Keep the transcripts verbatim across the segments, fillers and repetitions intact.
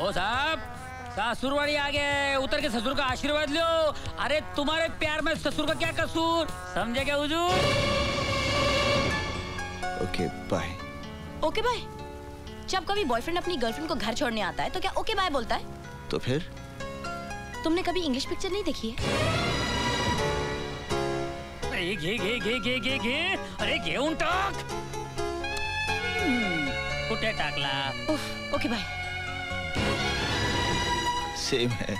ओ साहब, ससुरवाड़ी आ गए, उतर के ससुर का आशीर्वाद लो। अरे तुम्हारे प्यार में ससुर का क्या कसूर, समझे क्या हुजूर? Okay bye. Okay bye? जब कभी बॉयफ्रेंड अपनी गर्लफ्रेंड को घर छोड़ने आता है तो क्या ओके बाय बोलता है? तो फिर? तुमने कभी इंग्लिश पिक्चर नहीं देखी है? घे घे घे घे घे घे घे अरे घेऊन टाक। कुठे टाकला? उफ, ओके बाय। सेम है।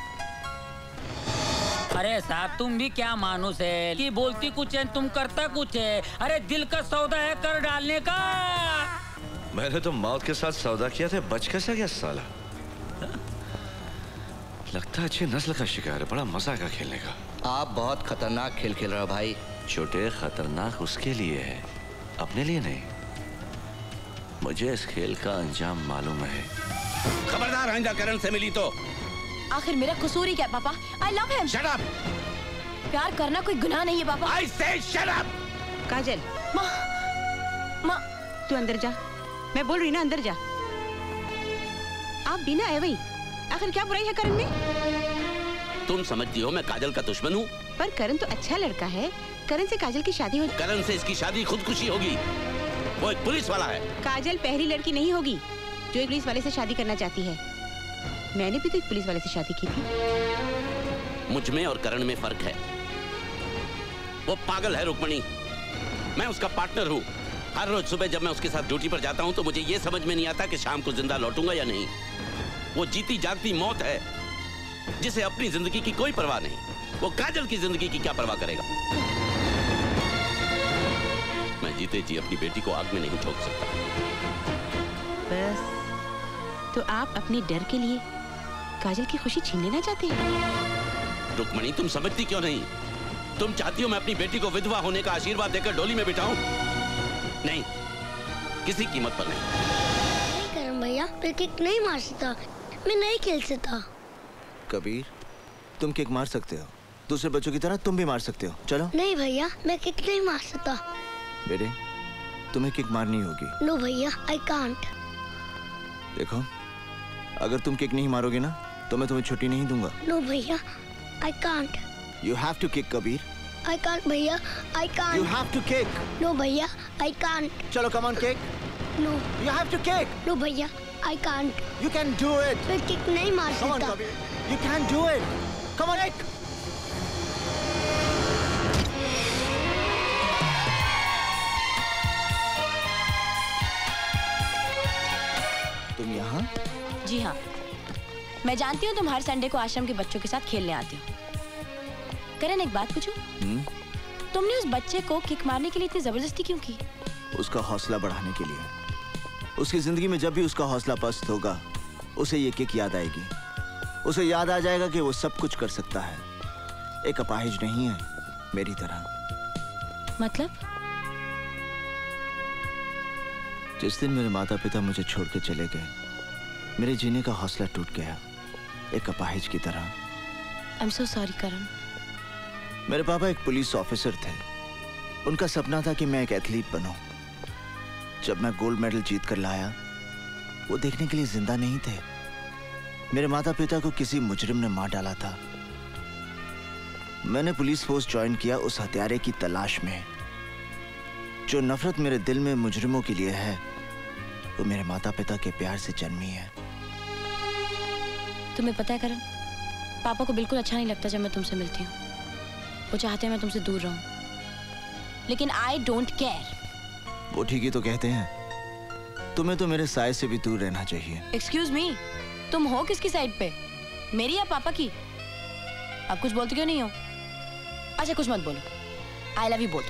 अरे साहब तुम भी क्या मानुस है कि बोलती कुछ है तुम करता कुछ है। अरे दिल का सौदा है कर डालने का। मैंने तो मौत के साथ सौदा किया था, बच कैसे गया साला? लगता है अच्छी नस्ल का शिकार है, बड़ा मजा आएगा खेलने का। आप बहुत खतरनाक खेल खेल रहे हो भाई। छोटे खतरनाक उसके लिए है, अपने लिए नहीं। मुझे इस खेल का अंजाम मालूम है। खबरदार आइंदा करण से मिली तो। आखिर मेरा कसूर ही क्या पापा? I love him. Shut up. प्यार करना कोई गुनाह नहीं है पापा। I say shut up. काजल, माँ, माँ, तू अंदर जा। मैं बोल रही ना अंदर जा। आप भी ना आए वही। आखिर क्या बुराई है करण में? तुम समझती हो मैं काजल का दुश्मन हूँ? पर करण तो अच्छा लड़का है। करण से काजल की शादी हो। करण से इसकी शादी खुदकुशी होगी। वो एक पुलिस वाला है। काजल पहली लड़की नहीं होगी जो एक पुलिस वाले से शादी करना चाहती है। मैंने भी तो एक पुलिस वाले से शादी की थी। मुझ में और करण में फर्क है। वो पागल है रुक्मणी, मैं उसका पार्टनर हूँ। हर रोज सुबह जब मैं उसके साथ ड्यूटी पर जाता हूँ तो मुझे ये समझ में नहीं आता कि शाम को जिंदा लौटूंगा या नहीं। वो जीती जागती मौत है जिसे अपनी जिंदगी की कोई परवाह नहीं। वो काजल की जिंदगी की क्या परवाह करेगा? मैं जीते जी अपनी बेटी को आग में नहीं ठोक सकता। बस तो आप अपने डर के लिए काजल की खुशी छीन लेना चाहते हैं? रुक्मणी तुम समझती क्यों नहीं? तुम चाहती हो मैं अपनी बेटी को विधवा होने का आशीर्वाद देकर डोली में बिठाऊं? नहीं, किसी कीमत पर नहीं। नहीं करण भैया, मैं किक नहीं मार सकता, मैं नहीं खेल सकता। कबीर, तुम किक मार सकते हो, दूसरे बच्चों की तरह तुम भी मार सकते हो। चलो। नहीं भैया, मैं किक नहीं मार सकता। बेटे, तुम्हें किक मारनी होगी। नो भैया, आई कांट। देखो, अगर तुम किक नहीं मारोगे ना तो मैं तुम्हें छुट्टी नहीं दूंगा। नो भैया, I can't. You have to kick, Kabir. I can't भैया, I can't. You have to kick. No भैया, I can't. चलो, come on, kick. No. You have to kick. No भैया, I can't. You can do it. मैं kick नहीं मार सकता। Come on, Kabir. You can do it. Come on, kick. तुम यहाँ? जी हाँ, मैं जानती हूँ तुम हर संडे को आश्रम के बच्चों के साथ खेलने आती हो। करण, एक बात पूछूं? तुमने उस बच्चे को किक मारने के लिए इतनी जबरदस्ती क्यों की? उसका हौसला बढ़ाने के लिए। उसकी जिंदगी में जब भी उसका हौसला पस्त होगा, उसे ये किक याद आएगी। उसे याद आ जाएगा कि वो सब कुछ कर सकता है, एक अपाहिज नहीं है मेरी तरह। मतलब? जिस दिन मेरे माता पिता मुझे छोड़ के चले गए, मेरे जीने का हौसला टूट गया, एक अपाहिज की तरह। I'm so sorry, करण। मेरे पापा एक पुलिस ऑफिसर थे। उनका सपना था कि मैं एक एथलीट बनूं। जब मैं गोल्ड मेडल जीत कर लाया, वो देखने के लिए जिंदा नहीं थे। मेरे माता पिता को किसी मुजरिम ने मार डाला था। मैंने पुलिस फोर्स ज्वाइन किया उस हत्यारे की तलाश में। जो नफरत मेरे दिल में मुजरिमों के लिए है, वो मेरे माता पिता के प्यार से जन्मी है। तुम्हें पता है करण, पापा को बिल्कुल अच्छा नहीं लगता जब मैं तुमसे मिलती हूँ। वो चाहते हैं मैं तुमसे दूर रहूं, लेकिन आई डोंट केयर। वो ठीक ही तो कहते हैं। तुम्हें तो मेरे साय से भी दूर रहना चाहिए। एक्सक्यूज मी, तुम हो किसकी साइड पे, मेरी या पापा की? आप कुछ बोलते क्यों नहीं हो? अच्छा कुछ मत बोलो, आई लव यू बोल।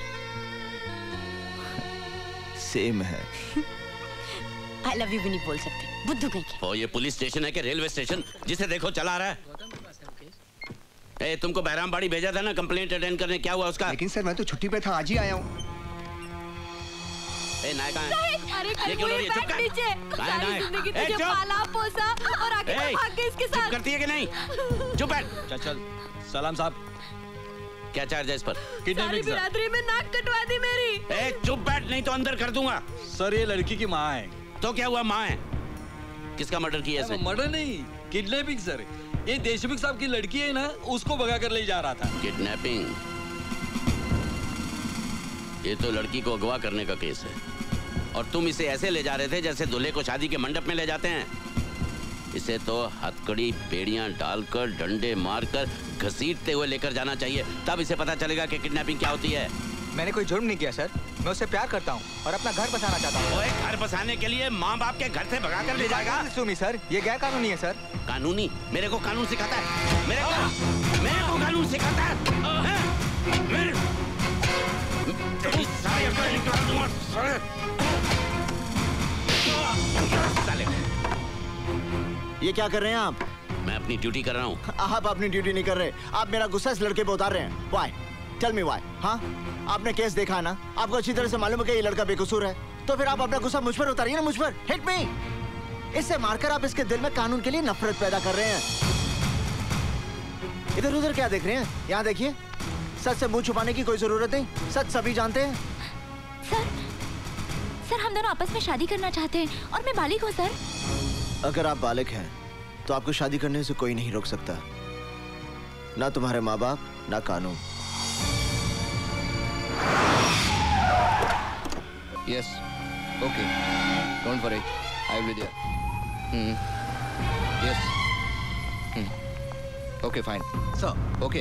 सेम है। आई लव यू भी नहीं बोल सकते, बुद्धू कहीं के। ओ, ये पुलिस स्टेशन है कि रेलवे स्टेशन? जिसे देखो चला रहा है। ए, तुमको बहरामबाड़ी भेजा था ना कंप्लेंट अटेंड करने, क्या हुआ उसका? लेकिन सर मैं तो छुट्टी पे था, आज ही आया हूँ। ए, नायक कहाँ है? अरे ये क्यों हो रही है? चुप कर। सारी जिंदगी तुझे पाला पोसा और आगे भाग गए इसके साथ। चुप करती है कि नहीं? चुप बैठ। चल चल। सलाम साहब। क्या चार्ज है इस पर? सारी बिरादरी में नाक कटवा दी मेरी। ए, चुप बैठ नहीं तो अंदर कर दूंगा। सर ये लड़की की माँ है। तो क्या हुआ, माँ है? किसका मर्डर किया इसने? मर्डर नहीं, किडनैपिंग सर। ये देशमुख साहब की लड़की है ना, उसको भगा कर ले जा रहा था। किडनैपिंग? ये तो लड़की को अगवा करने का केस है, और तुम इसे ऐसे ले जा रहे थे जैसे दूल्हे को शादी के मंडप में ले जाते हैं। इसे तो हथकड़ी बेड़ियां डालकर, डंडे मारकर, घसीटते हुए लेकर जाना चाहिए, तब इसे पता चलेगा कि किडनैपिंग क्या होती है। मैंने कोई जुर्म नहीं किया सर, मैं उससे प्यार करता हूँ और अपना घर बसाना चाहता हूँ। ओए, घर बसाने के लिए माँ बाप के घर से भगा कर ले जाएगा? सुमी सर, ये गैर कानूनी है सर। कानूनी? मेरे को कानून सिखाता है? मेरे को मेरे को कानून सिखाता है? मेरे तेरी सारी अकल निकाल दूंगा साले। ये क्या कर रहे हैं आप? मैं अपनी ड्यूटी कर रहा हूँ। आप अपनी ड्यूटी नहीं कर रहे, आप मेरा गुस्सा इस लड़के पे उतार रहे हैं। Why? Tell me why? हाँ, आपने केस देखा ना, आपको अच्छी तरह से मालूम है कि ये लड़का बेकसूर है, तो फिर आप अपना गुस्सा मुझ पर उतारिए ना, मुझ पर। Hit me! इससे मारकर आप इसके दिल में कानून के लिए नफरत पैदा कर रहे हैं। इधर उधर क्या देख रहे हैं? यहाँ देखिए, सच से मुंह छुपाने की कोई जरूरत नहीं, सच सभी जानते हैं। सर, सर हम दोनों आपस में शादी करना चाहते हैं और मैं बालिग हूँ सर। अगर आप बालिग हैं, तो आपको शादी करने से कोई नहीं रोक सकता, ना तुम्हारे माँ बाप, ना कानून। Yes. Okay. Don't worry. I will be there. Hmm. Yes. Hmm. Okay, fine. Sir. Okay.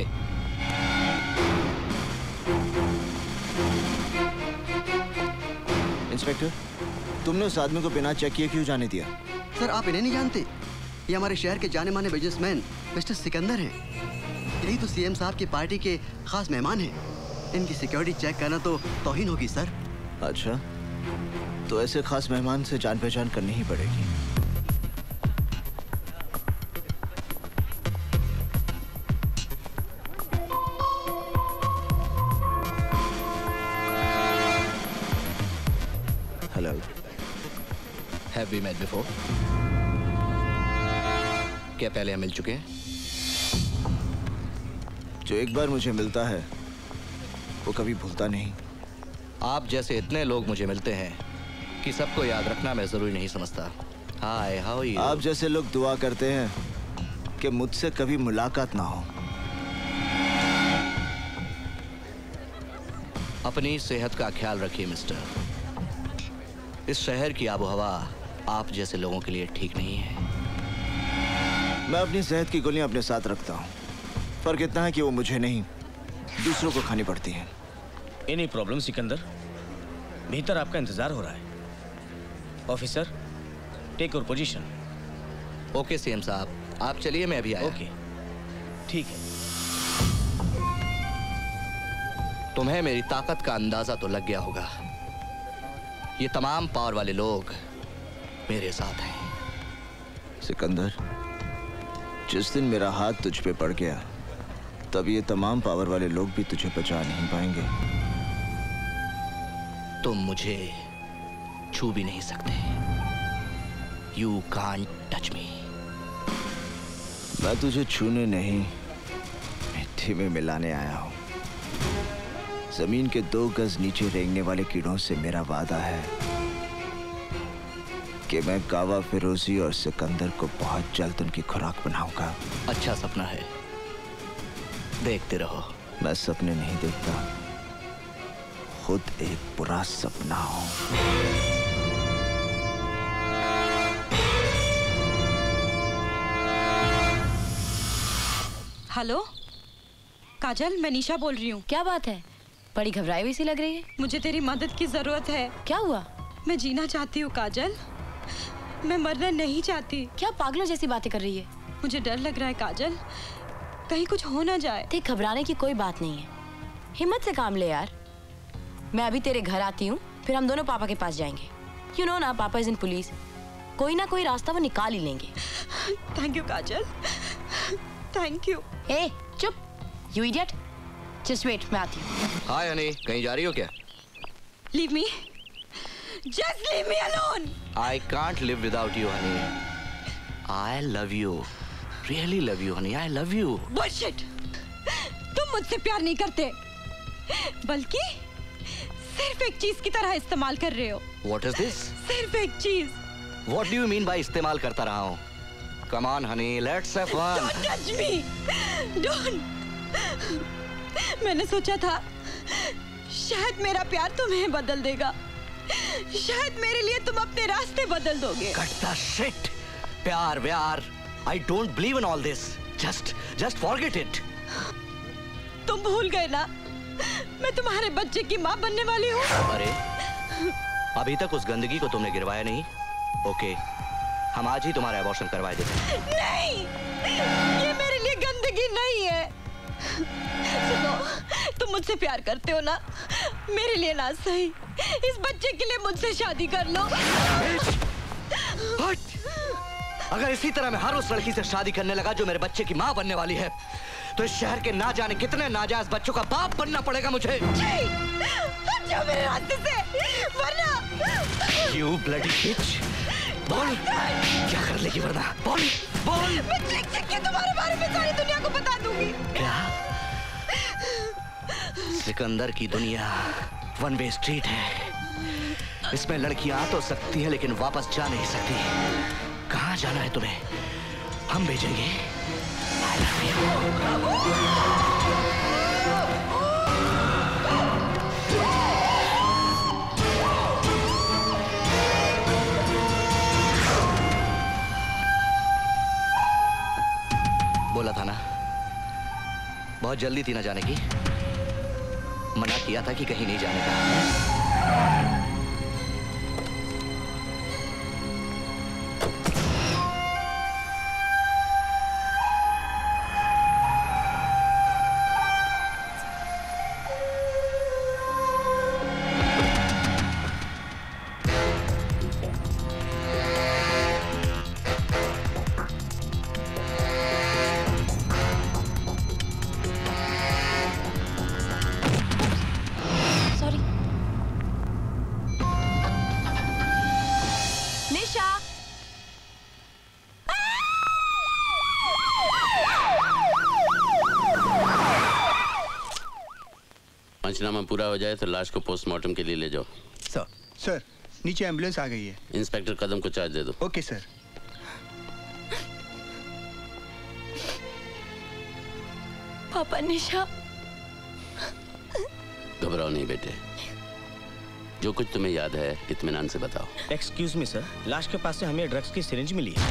Inspector, तुमने उस आदमी को बिना चेक किए क्यों जाने दिया? सर, आप इन्हें नहीं जानते? ये हमारे शहर के जाने माने बिजनेसमैन मिस्टर सिकंदर हैं। यही तो सीएम साहब की पार्टी के खास मेहमान हैं। इनकी सिक्योरिटी चेक करना तो तौहीन होगी सर। अच्छा, तो ऐसे खास मेहमान से जान पहचान करनी ही पड़ेगी। Hello. Have we met before? क्या पहले हम मिल चुके हैं? जो एक बार मुझे मिलता है, वो कभी भूलता नहीं। आप जैसे इतने लोग मुझे मिलते हैं कि सबको याद रखना मैं जरूरी नहीं समझता। Hi, how are you? आप जैसे लोग दुआ करते हैं कि मुझसे कभी मुलाकात ना हो। अपनी सेहत का ख्याल रखिए मिस्टर। इस शहर की आबोहवा आप जैसे लोगों के लिए ठीक नहीं है। मैं अपनी सेहत की गोलियां अपने साथ रखता हूँ, फर्क इतना है कि वो मुझे नहीं, दूसरों को खानी पड़ती हैं। Any problem Sikandar? भीतर आपका इंतजार हो रहा है। Officer, take your position. Okay CM साहब, आप चलिए, मैं अभी आया। ओके, ठीक है। तुम्हें मेरी ताकत का अंदाजा तो लग गया होगा। ये तमाम पावर वाले लोग मेरे साथ हैं। सिकंदर, जिस दिन मेरा हाथ तुझ पे पड़ गया, तब ये तमाम पावर वाले लोग भी तुझे बचा नहीं पाएंगे। तुम मुझे छू भी नहीं सकते। You can't touch me. मैं तुझे छूने नहीं, मिट्टी में मिलाने आया हूँ। जमीन के दो गज नीचे रेंगने वाले कीड़ों से मेरा वादा है कि मैं कावा फिरोजी और सिकंदर को बहुत जल्द उनकी खुराक बनाऊंगा। अच्छा सपना है, देखते रहो। मैं सपने नहीं देखता, खुद एक बुरा सपना हूं। हेलो काजल, मैं निशा बोल रही हूँ। क्या बात है, बड़ी घबराई हुई सी लग रही है। मुझे तेरी मदद की जरूरत है। क्या हुआ? मैं जीना चाहती हूँ काजल, मैं मरना नहीं चाहती। क्या पागलों जैसी बातें कर रही है? मुझे डर लग रहा है काजल, कहीं कुछ हो ना जाए। देख, घबराने की कोई बात नहीं है, हिम्मत से काम ले यार। मैं अभी तेरे घर आती हूँ, फिर हम दोनों पापा के पास जाएंगे। यू नो ना, पापा इज इन पुलिस, कोई ना कोई रास्ता वो निकाल ही लेंगे। Thank you Kajal, thank you. ए चुप, यू इडियट, जस्ट वेट, मैं आती हूँ। हाय हनी, कहीं जा रही हो क्या? Leave me, just leave me alone. I can't live without you, honey. I love you, really love you, honey. I love you. Bullshit! तुम मुझसे प्यार नहीं करते, बल्कि सिर्फ एक चीज की तरह इस्तेमाल कर रहे हो। What is this? सिर्फ एक चीज। What do you mean by इस्तेमाल करता रहा हूँ? Come on, honey, let's have fun. Don't touch me. Don't. मैंने सोचा था शायद मेरा प्यार तुम्हें बदल देगा, शायद मेरे लिए तुम अपने रास्ते बदल दोगे। Cut the shit. प्यार व्यार, I don't believe in all this. Just, just forget it. तुम भूल गए ना, मैं तुम्हारे बच्चे की माँ बनने वाली हूँ। अरे, अभी तक उस गंदगी को तुमने गिरवाया नहीं? ओके, हम आज ही तुम्हारा अबॉर्शन करवाए देते हैं। नहीं, ये मेरे लिए गंदगी नहीं है। सुनो, तुम मुझसे प्यार करते हो ना? मेरे लिए ना सही, इस बच्चे के लिए मुझसे शादी कर लो। हट! अगर इसी तरह मैं हर उस लड़की से शादी करने लगा जो मेरे बच्चे की माँ बनने वाली है, तो इस शहर के ना जाने कितने नाजायज बच्चों का बाप बनना पड़ेगा मुझे। हट जाओ मेरे रास्ते से, वरना। You bloody bitch! बोल, क्या कर लेगी वरना? बोल, बोल! मैं चिक चिक के तुम्हारे बारे में सारी दुनिया को बता दूंगी। क्या? सिकंदर की दुनिया वन वे स्ट्रीट है। इसमें लड़कियां आ तो सकती है लेकिन वापस जा नहीं सकती। कहाँ जाना है तुम्हें? हम भेजेंगे। I love you. बोला था ना, बहुत जल्दी थी ना जाने की। मना किया था कि कहीं नहीं जाने का। पंचनामा पूरा हो जाए तो लाश को पोस्टमार्टम के लिए ले जाओ। सर सर नीचे एम्बुलेंस आ गई है। इंस्पेक्टर कदम को चार्ज दे दो। Okay sir. पापा निशा। घबराओ नहीं बेटे, जो कुछ तुम्हें याद है इत्मीनान से बताओ। एक्सक्यूज मी सर, लाश के पास से हमें ड्रग्स की सिरिंज मिली है।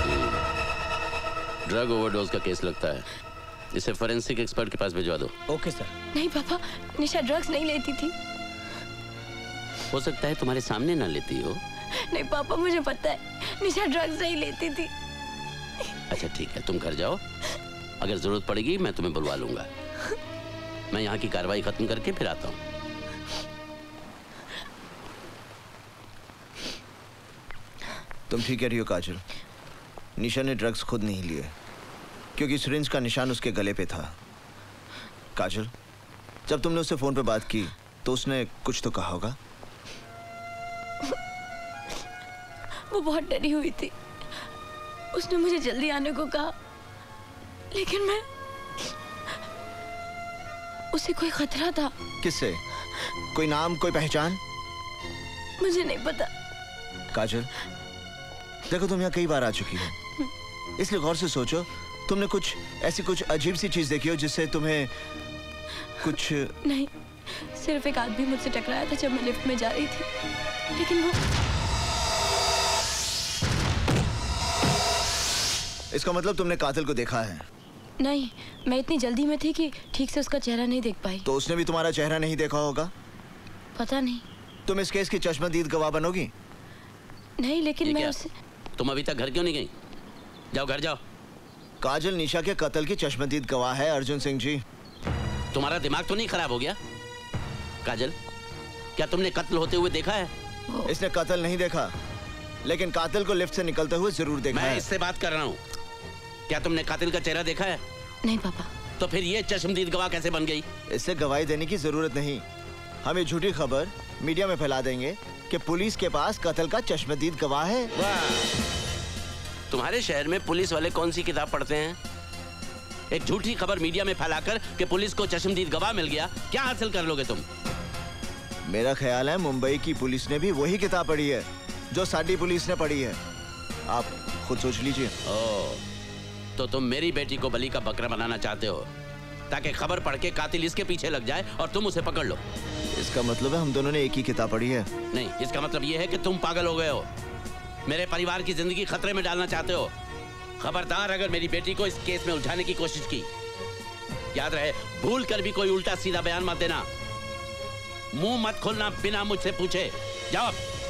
ड्रग ओवरडोज का केस लगता है, इसे फोरेंसिक एक्सपर्ट के पास भिजवा दो। Okay sir. नहीं पापा, निशा ड्रग्स नहीं लेती थी। हो सकता है तुम्हारे सामने ना लेती हो। नहीं पापा, मुझे पता है निशा ड्रग्स नहीं लेती थी। अच्छा ठीक है, तुम घर जाओ, अगर जरूरत पड़ेगी मैं तुम्हें बुलवा लूंगा। मैं यहाँ की कार्रवाई खत्म करके फिर आता हूँ। तुम ठीक कह रही हो काजल, निशा ने ड्रग्स खुद नहीं लिए क्योंकि सिरिंज का निशान उसके गले पे था। काजल, जब तुमने उससे फोन पे बात की तो उसने कुछ तो कहा होगा। वो बहुत डरी हुई थी, उसने मुझे जल्दी आने को कहा, लेकिन मैं उसे कोई खतरा था। किससे? कोई नाम, कोई पहचान? मुझे नहीं पता। काजल देखो, तुम यहाँ कई बार आ चुकी हो, इसलिए गौर से सोचो। तुमने कुछ ऐसी कुछ अजीब सी चीज देखी हो जिससे तुम्हें कुछ? नहीं, सिर्फ एक आदमी मुझसे टकराया था जब मैं लिफ्ट में जा रही थी, लेकिन वो। इसका मतलब तुमने कातिल को देखा है? नहीं, मैं इतनी जल्दी में थी कि ठीक से उसका चेहरा नहीं देख पाई। तो उसने भी तुम्हारा चेहरा नहीं देखा होगा? पता नहीं। तुम इस केस की चश्मदीद गवाह बनोगी? नहीं, लेकिन मैं उसे। तुम अभी तक घर क्यों नहीं गई? जाओ घर जाओ। काजल निशा के कत्ल की चश्मदीद गवाह है अर्जुन सिंह जी। तुम्हारा दिमाग तो नहीं खराब हो गया? काजल, क्या तुमने कत्ल होते हुए देखा है? इसने कत्ल नहीं देखा, लेकिन कातिल को लिफ्ट से निकलते हुए जरूर देखा है। मैं इससे बात कर रहा हूँ। क्या तुमने कातिल का चेहरा देखा है? नहीं पापा। तो फिर ये चश्मदीद गवाह कैसे बन गई? इससे गवाही देने की जरूरत नहीं। हम ये झूठी खबर मीडिया में फैला देंगे कि पुलिस के पास कत्ल का चश्मदीद गवाह है। तुम्हारे शहर में पुलिस वाले कौन सी किताब पढ़ते हैं? एक झूठी खबर मीडिया में फैलाकर कि पुलिस को चश्मदीद गवाह मिल गया, क्या हासिल कर लोगे तुम? मेरा ख्याल है मुंबई की पुलिस ने भी वही किताब पढ़ी है जो साडी पुलिस ने पढ़ी है। आप खुद सोच लीजिए। ओ, तो तुम मेरी बेटी को बलि का बकरा बनाना चाहते हो ताकि खबर पढ़ के कातिल इसके पीछे लग जाए और तुम उसे पकड़ लो। इसका मतलब है हम दोनों ने एक ही किताब पढ़ी है। नहीं, इसका मतलब ये है कि तुम पागल हो गए हो, मेरे परिवार की जिंदगी खतरे में डालना चाहते हो। खबरदार अगर मेरी बेटी को इस केस में उलझाने की कोशिश की, याद रहे भूल कर भी कोई उल्टा सीधा बयान मत देना, मुंह मत खोलना बिना मुझसे पूछे। जाओ।